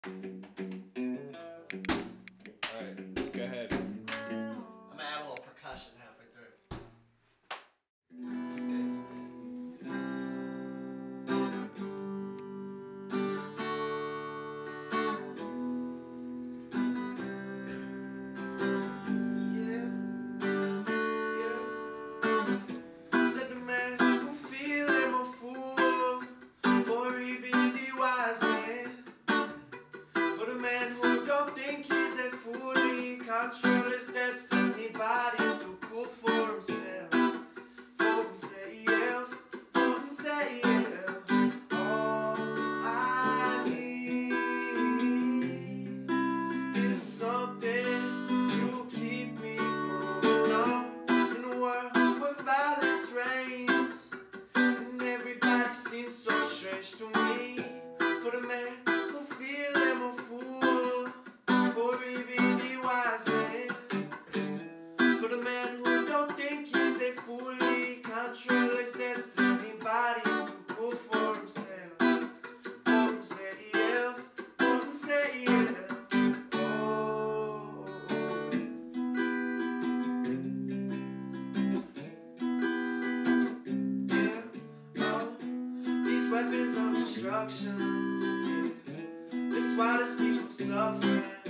Alright, go ahead. I'm gonna add a little percussion halfway through. Said the man who feel him a fool, for he be the Wiseman. For the man who don't think he's a fool, he control his destiny, body's too cool for himself, for himself, for himself. All I need is something to keep me moving on in a world where violence reigns, and everybody seems so strange to me. For the man who feel him a fool, for he be the wise man. For the man who don't think he's a fool, he control his destiny, body's too cool for himself, for himself, for himself. Weapons of destruction, yeah. That's why there's people suffering.